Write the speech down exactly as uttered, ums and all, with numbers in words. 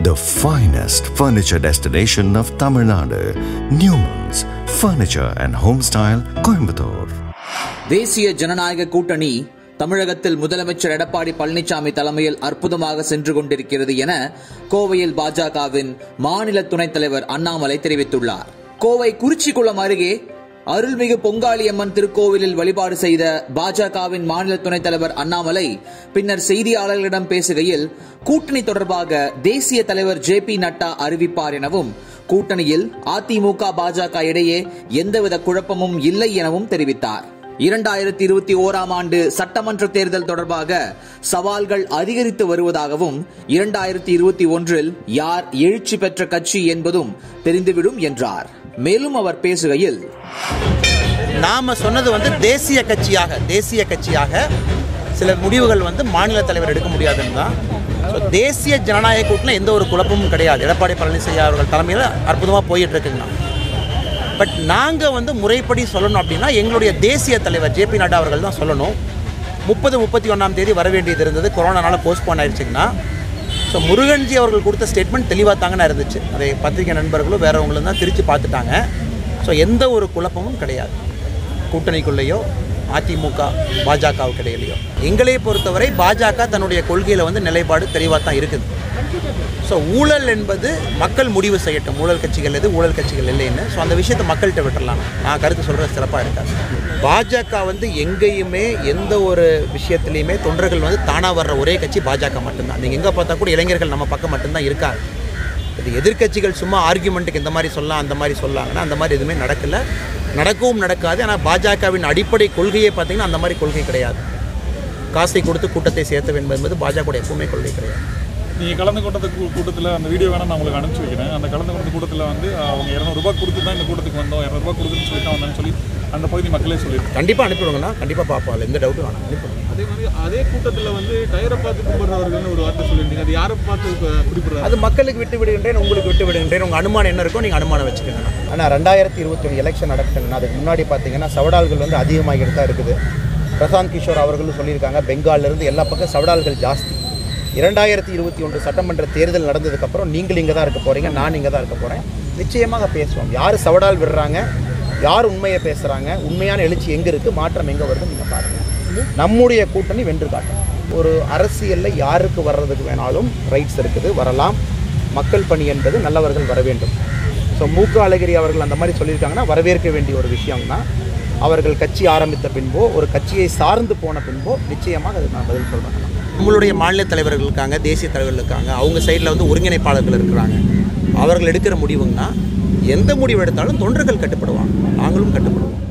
the finest furniture destination of Tamil Nadu, Newman's Furniture and Homestyle, Coimbatore. தேசிய ஜனநாயக கூட்டணி தமிழகத்தில் முதலமைச்சர் எடப்பாடி பழனிசாமி தலைமையில் அற்புதமாக சென்று கொண்டிருக்கிறது என கோவையில் பாஜகவின் மாநில துணைத் தலைவர் அண்ணாமலை தெரிவித்துள்ளார். கோவை குறிச்சிக்குளம் அருகே அருள்மிகு பொங்காளியம்மன் திருக்கோவிலில் வழிபாடு செய்த பாஜகவின் மாநில துணைத் தலைவர் அண்ணாமலை பின்னர் செய்தியாளர்களிடம் பேசுகையில் கூட்டணி தொடர்பாக தேசிய தலைவர் ஜே பி நட்டா அறிவிப்பார் எனவும் கூட்டணியில் அதிமுக பாஜக இடையே எந்தவித குழப்பமும் இல்லை எனவும் தெரிவித்தார். இரண்டாயிரத்தி இருபத்தி ஓராம் ஆண்டு சட்டமன்ற தேர்தல் தொடர்பாக சவால்கள் அதிகரித்து வருவதாகவும் இரண்டாயிரத்தி இருபத்தி ஒன்றில் யார் எழுச்சி பெற்ற கட்சி என்பதும் தெரிந்துவிடும் என்றார். மேலும் அவர் பேசுகையில், நாம சொன்னது வந்து தேசிய கட்சியாக தேசிய கட்சியாக சில முடிவுகள் வந்து மாநில தலைவர் எடுக்க முடியாதுன்னு தான். தேசிய ஜனநாயக கூட்டணி எந்த ஒரு குழப்பமும் கிடையாது. எடப்பாடி பழனிசாமி அவர்கள் தலைமையில் அற்புதமாக போயிட்டு இருக்குங்கண்ணா. பட் நாங்கள் வந்து முறைப்படி சொல்லணும் அப்படின்னா எங்களுடைய தேசிய தலைவர் ஜே பி நட்டா அவர்கள் தான் சொல்லணும். முப்பது முப்பத்தி ஒன்றாம் தேதி வர வேண்டியது இருந்தது, கொரோனானால போஸ்ட்போன் ஆயிடுச்சுங்கன்னா. ஸோ முருகன்ஜி அவர்கள் கொடுத்த ஸ்டேட்மெண்ட் தெளிவாக தாங்கன்னு இருந்துச்சு. அதை பத்திரிகை நண்பர்களும் வேறவங்களும் தான் திருச்சி பார்த்துட்டாங்க. ஸோ எந்த ஒரு குழப்பமும் கிடையாது கூட்டணிக்குள்ளேயோ அதிமுக பாஜகவுக்கு இடையிலையோ. எங்களை பொறுத்தவரை பாஜக தன்னுடைய கொள்கையில் வந்து நிலைப்பாடு தெளிவாக தான் இருக்குது. ஸோ ஊழல் என்பது மக்கள் முடிவு செய்யட்டும், ஊழல் கட்சிகள் எது ஊழல் கட்சிகள் இல்லைன்னு. ஸோ அந்த விஷயத்தை மக்கள்கிட்ட விட்டுடலாம். நான் கருத்து சொல்கிறது சிறப்பாக இருக்காது. பாஜக வந்து எங்கேயுமே எந்த ஒரு விஷயத்துலையுமே தொண்டர்கள் வந்து தானாக வர்ற ஒரே கட்சி பாஜக மட்டும்தான். நீங்கள் எங்கே பார்த்தா கூட இளைஞர்கள் நம்ம பக்கம் மட்டும்தான் இருக்காங்க. இது எதிர்கட்சிகள் சும்மா ஆர்கியூமெண்ட்டுக்கு இந்த மாதிரி சொல்லலாம் அந்த மாதிரி சொல்லாங்கன்னா அந்த மாதிரி எதுவுமே நடக்கலை, நடக்கவும் நடக்காது. ஆனால் பாஜகவின் அடிப்படை கொள்கையை பார்த்தீங்கன்னா அந்த மாதிரி கொள்கை கிடையாது. காசை கொடுத்து கூட்டத்தை சேர்த்த வேண்டும் என்பது பாஜக எப்பவுமே கொள்கை கிடையாது. நீங்கள் கலந்து கொண்ட கூட்டத்தில் அந்த வீடியோ வேணால் நான் உங்களுக்கு அனுப்பிச்சி வைக்கிறேன். அந்த கலந்து கொண்ட கூட்டத்தில் வந்து அவங்க இரநூறுபா கொடுத்து தான் இந்த கூட்டத்துக்கு வந்தோம், இரநூறுபா கொடுத்துன்னு சொல்லி தான் வந்தோன்னு சொல்லி அந்த பகுதி மக்களே சொல்லியிருக்கேன். கண்டிப்பாக அனுப்பிவிடுங்கண்ணா, கண்டிப்பாக பார்ப்போம், எந்த டவுட்டும் வேணாம், அனுப்பிவிடுங்க. அதே மாதிரி அதே கூட்டத்தில் வந்து டயரை பார்த்து கும்பிட்றவர்கள்னு ஒரு வார்த்தை சொல்லியிருந்தீங்க. அது யாரை பார்த்து குறிப்பிட்றாங்க? அது மக்களுக்கு விட்டு விடுகின்றேன், உங்களுக்கு விட்டு விடுகின்றேன். உங்கள் அனுமானம் என்ன இருக்கோ நீங்கள் அனுமானம் வச்சுக்கோங்கண்ணா. ஆனால் ரெண்டாயிரத்தி இருபத்தி ஒன்று எலெக்ஷன் நடக்குதுங்கண்ணா. அதுக்கு முன்னாடி பார்த்தீங்கன்னா சவடால்கள் வந்து அதிகமாகிட்டு தான் இருக்குது. பிரசாந்த் கிஷோர் அவர்களும் சொல்லியிருக்காங்க, பெங்காலிலிருந்து எல்லா பக்கம் சவடால்கள் ஜாஸ்தி. இரண்டாயிரத்தி இருபத்தி ஒன்று சட்டமன்ற தேர்தல் நடந்ததுக்கப்புறம் நீங்கள் இங்கே தான் இருக்க போகிறீங்க, நான் இங்கே தான் இருக்க போகிறேன். நிச்சயமாக பேசுவோம். யார் சவடால் விடுறாங்க, யார் உண்மையை பேசுகிறாங்க, உண்மையான எழுச்சி எங்கே இருக்குது, மாற்றம் எங்கே வருதுன்னு நீங்கள் பாருங்கள். நம்முடைய கூட்டணி வென்று காட்டும். ஒரு அரசியலில் யாருக்கு வர்றதுக்கு வேணாலும் ரைட்ஸ் இருக்குது, வரலாம். மக்கள் பணி என்பது நல்லவர்கள் வர வேண்டும். ஸோ மூக்க அழகிரி அவர்கள் அந்த மாதிரி சொல்லியிருக்காங்கன்னா வரவேற்க வேண்டிய ஒரு விஷயம்தான். அவர்கள் கட்சி ஆரம்பித்த பின்போ ஒரு கட்சியை சார்ந்து போன பின்போ நிச்சயமாக அது நான் பதில் சொல்கிறேன். உங்களுடைய மாநில தலைவர்கள் இருக்காங்க, தேசிய தலைவர்கள் இருக்காங்க, அவங்க சைடில் வந்து ஒருங்கிணைப்பாளர்கள் இருக்கிறாங்க. அவர்கள் எடுக்கிற முடிவுங்கன்னா எந்த முடிவு எடுத்தாலும் தொண்டர்கள் கட்டுப்படுவாங்க, நாங்களும் கட்டுப்படுவோம்.